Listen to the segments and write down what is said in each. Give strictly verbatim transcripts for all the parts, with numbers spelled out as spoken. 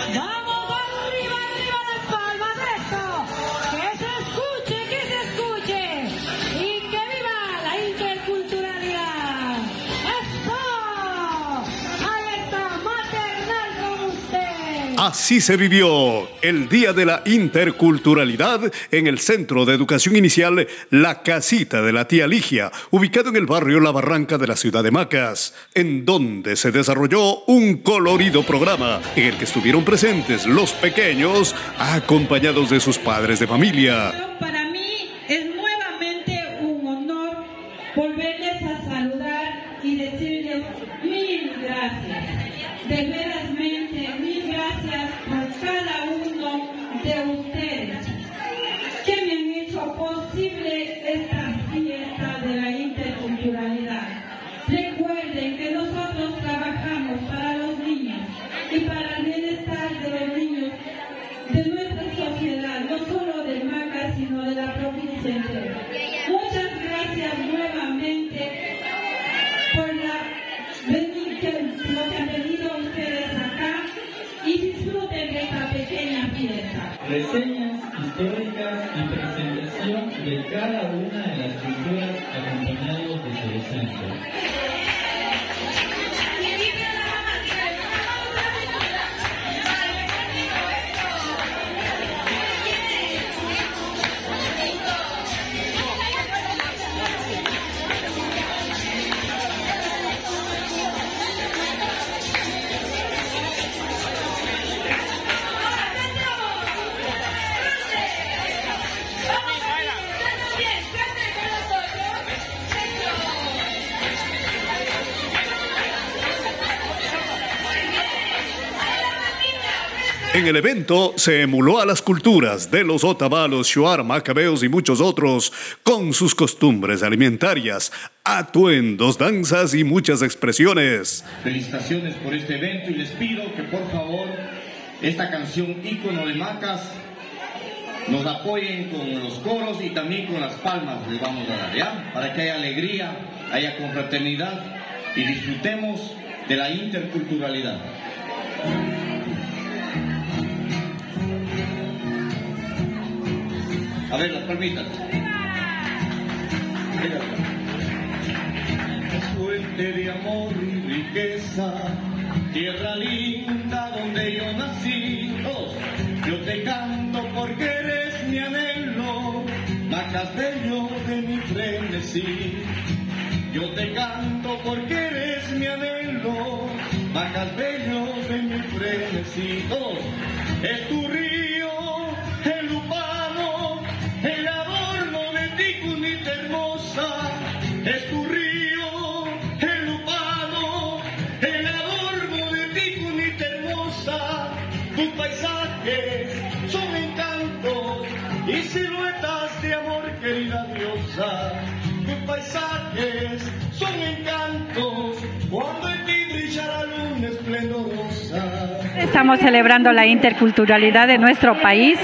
Vamos arriba, arriba las palmas, esto. Que se escuche, que se escuche. Y que viva la interculturalidad. ¡Eso! Ahí está, maternal con usted. Así se vivió el Día de la Interculturalidad en el Centro de Educación Inicial La Casita de la Tía Ligia, ubicado en el barrio La Barranca de la ciudad de Macas, en donde se desarrolló un colorido programa en el que estuvieron presentes los pequeños acompañados de sus padres de familia. Para mí es nuevamente un honor volverles a saludar y decirles mil gracias. De verasmente mil gracias por cada uno de ustedes que me han hecho posible esta fiesta de la interculturalidad. Recuerden que nosotros trabajamos para los niños y para el bienestar de los niños de nuestra sociedad, no solo de Macas, sino de la provincia entera. Muchas gracias nuevamente por la, lo que han venido ustedes acá y disfruten de esta pequeña fiesta. Reseñas históricas y presentación de cada una de las culturas acompañados de su docente. En el evento se emuló a las culturas de los Otavalos, Shuar, Macabeos y muchos otros, con sus costumbres alimentarias, atuendos, danzas y muchas expresiones. Felicitaciones por este evento y les pido que por favor esta canción ícono de Macas nos apoyen con los coros y también con las palmas les vamos a dar, ¿ya? Para que haya alegría, haya confraternidad y disfrutemos de la interculturalidad. A ver, las palmitas. Fuente de amor y riqueza, tierra linda donde yo nací. Todos. Yo te canto porque eres mi anhelo, Macas bello de mi frenesí. Yo te canto porque eres mi anhelo, Macas bello de mi frenesí. Todos. Es tu río, el Lupano, el adorno de ti, cunita hermosa. Es tu río, el Lupano, el adorno de ti, cunita hermosa. Tus paisajes son encantos y siluetas de amor, querida diosa. Tus paisajes son encantos cuando en ti brilla la luna esplendorosa. Estamos celebrando la interculturalidad de nuestro país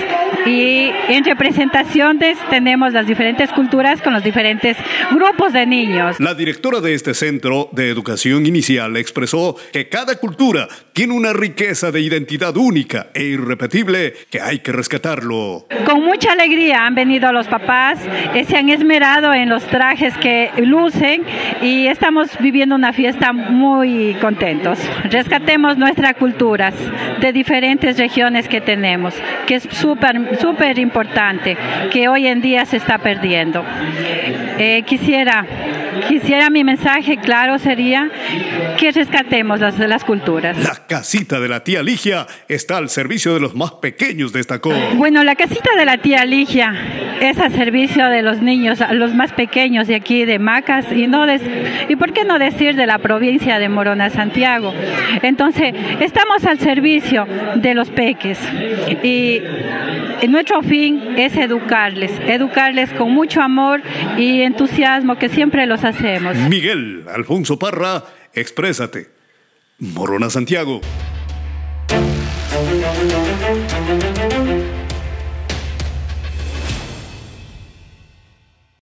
y en representaciones tenemos las diferentes culturas con los diferentes grupos de niños. La directora de este centro de educación inicial expresó que cada cultura tiene una riqueza de identidad única e irrepetible que hay que rescatarlo. Con mucha alegría han venido los papás, eh, se han esmerado en los trajes que lucen y estamos viviendo una fiesta muy contentos. Rescatemos nuestras culturas de diferentes regiones que tenemos, que es súper súper importante, que hoy en día se está perdiendo. Eh, quisiera, quisiera mi mensaje claro sería que rescatemos las, las culturas. La casita de la tía Ligia está al servicio de los más pequeños, destacó. Bueno, la casita de la tía Ligia es al servicio de los niños, los más pequeños de aquí de Macas y no de, y por qué no decir de la provincia de Morona, Santiago. Entonces, estamos al servicio de los peques y nuestro fin es educarles, educarles con mucho amor y entusiasmo que siempre los hacemos. Miguel Alfonso Parra, exprésate. Morona, Santiago.